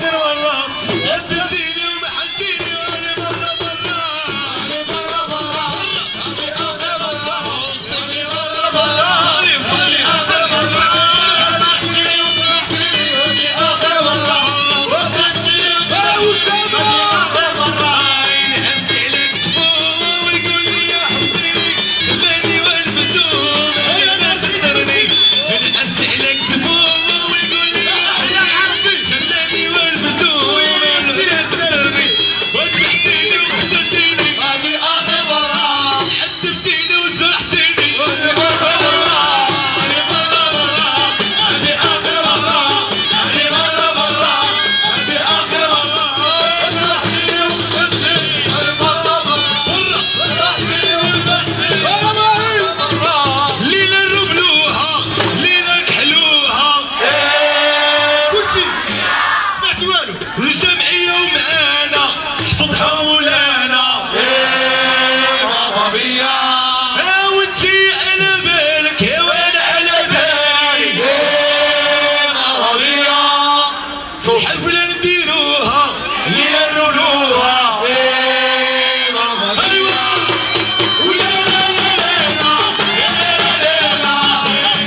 الجمعية ومعانا حفظها مولانا بابا بيا وانتي على بالك يا وانا على بالي بابا بيا الحفلة نديروها اللي نرولوها بابا بيا ايوا ويا لا لا لا يا لا لا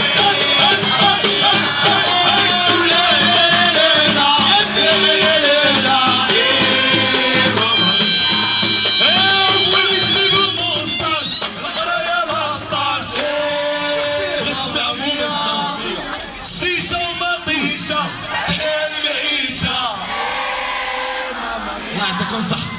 سيسة ومطيشة تحيا المعيشة الله يعطيكم الصحة.